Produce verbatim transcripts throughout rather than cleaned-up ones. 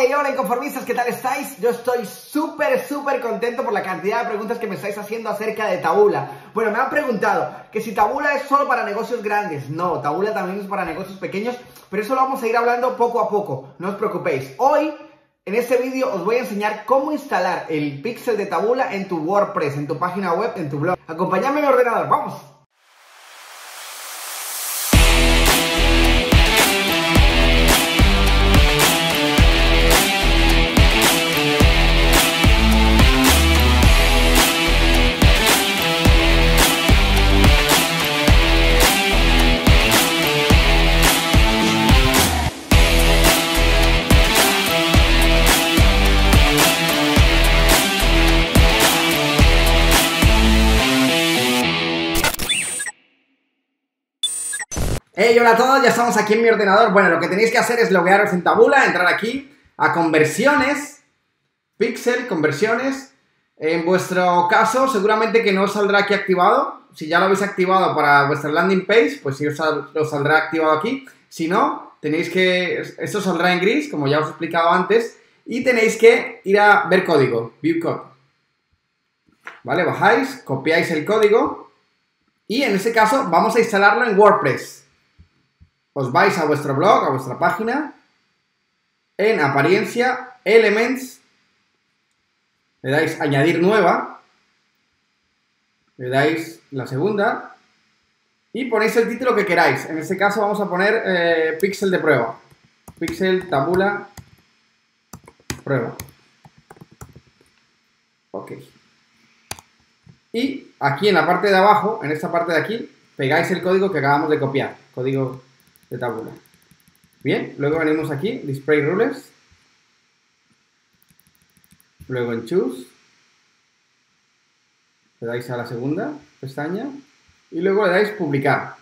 Hey, hola inconformistas, ¿qué tal estáis? Yo estoy súper, súper contento por la cantidad de preguntas que me estáis haciendo acerca de Taboola. Bueno, me han preguntado que si Taboola es solo para negocios grandes. No, Taboola también es para negocios pequeños, pero eso lo vamos a ir hablando poco a poco, no os preocupéis. Hoy, en este vídeo, os voy a enseñar cómo instalar el pixel de Taboola en tu WordPress, en tu página web, en tu blog. Acompáñame a mi ordenador, ¡vamos! Hey, hola a todos, ya estamos aquí en mi ordenador. Bueno, lo que tenéis que hacer es loguearos en Taboola, entrar aquí a conversiones, pixel, conversiones. En vuestro caso, seguramente que no os saldrá aquí activado. Si ya lo habéis activado para vuestra landing page, pues sí os, sal, os saldrá activado aquí. Si no, tenéis que... esto saldrá en gris, como ya os he explicado antes. Y tenéis que ir a ver código, view code. ¿Vale? Bajáis, copiáis el código. Y en ese caso, vamos a instalarlo en WordPress. Os vais a vuestro blog, a vuestra página, en apariencia, elements, le dais añadir nueva, le dais la segunda y ponéis el título que queráis. En este caso vamos a poner eh, pixel de prueba, pixel Taboola prueba. Ok. Y aquí en la parte de abajo, en esta parte de aquí, pegáis el código que acabamos de copiar, código de Taboola. Bien, luego venimos aquí, Display Rules, luego en Choose, le dais a la segunda pestaña y luego le dais Publicar.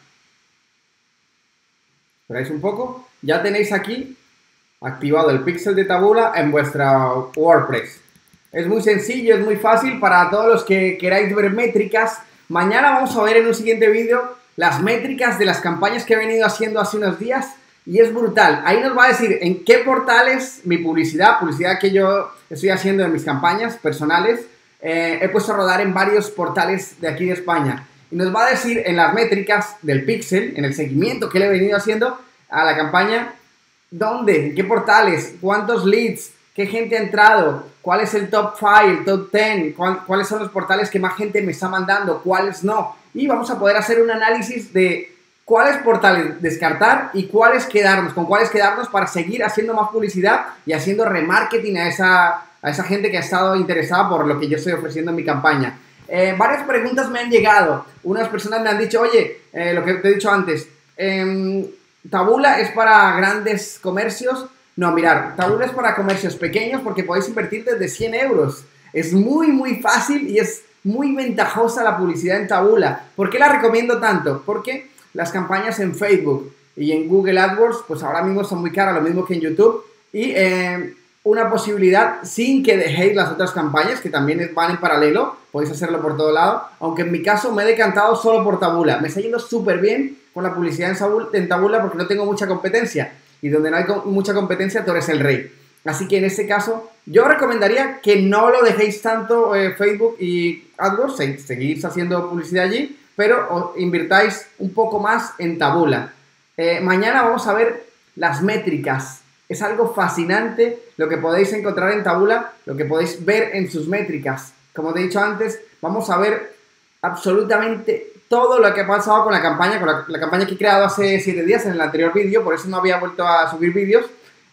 Esperáis un poco, ya tenéis aquí activado el pixel de Taboola en vuestra WordPress. Es muy sencillo, es muy fácil para todos los que queráis ver métricas. Mañana vamos a ver en un siguiente vídeo las métricas de las campañas que he venido haciendo hace unos días y es brutal. Ahí nos va a decir en qué portales mi publicidad, publicidad que yo estoy haciendo en mis campañas personales, eh, he puesto a rodar en varios portales de aquí de España. Y nos va a decir en las métricas del pixel, en el seguimiento que le he venido haciendo a la campaña, dónde, en qué portales, cuántos leads, qué gente ha entrado, cuál es el top cinco, el top diez, cuál, cuáles son los portales que más gente me está mandando, cuáles no. Y vamos a poder hacer un análisis de cuáles portales descartar y cuáles quedarnos, con cuáles quedarnos para seguir haciendo más publicidad y haciendo remarketing a esa, a esa gente que ha estado interesada por lo que yo estoy ofreciendo en mi campaña. Eh, varias preguntas me han llegado. Unas personas me han dicho, oye, eh, lo que te he dicho antes, eh, ¿Taboola es para grandes comercios? No, mirad, Taboola es para comercios pequeños porque podéis invertir desde cien euros. Es muy, muy fácil y es muy ventajosa la publicidad en Taboola. ¿Por qué la recomiendo tanto? Porque las campañas en Facebook y en Google AdWords, pues ahora mismo son muy caras, lo mismo que en YouTube. Y eh, una posibilidad sin que dejéis las otras campañas, que también van en paralelo, podéis hacerlo por todo lado. Aunque en mi caso me he decantado solo por Taboola. Me está yendo súper bien con la publicidad en Taboola porque no tengo mucha competencia. Y donde no hay mucha competencia, tú eres el rey. Así que en este caso, yo recomendaría que no lo dejéis tanto eh, Facebook y AdWords, se, seguís haciendo publicidad allí, pero invirtáis un poco más en Taboola. Eh, mañana vamos a ver las métricas. Es algo fascinante lo que podéis encontrar en Taboola, lo que podéis ver en sus métricas. Como te he dicho antes, vamos a ver absolutamente todo lo que ha pasado con la campaña, con la, la campaña que he creado hace siete días en el anterior vídeo, por eso no había vuelto a subir vídeos.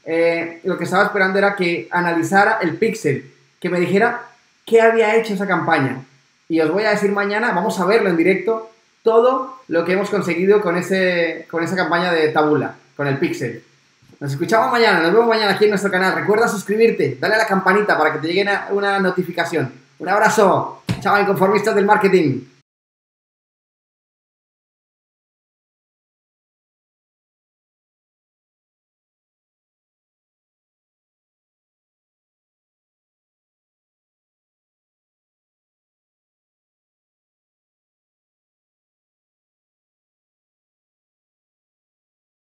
Eh, lo que estaba esperando era que analizara el pixel, que me dijera qué había hecho esa campaña. Y os voy a decir mañana, vamos a verlo en directo, todo lo que hemos conseguido con, ese, con esa campaña de Taboola, con el pixel. Nos escuchamos mañana, nos vemos mañana aquí en nuestro canal. Recuerda suscribirte, dale a la campanita para que te llegue una, una notificación. Un abrazo, chao inconformistas del marketing.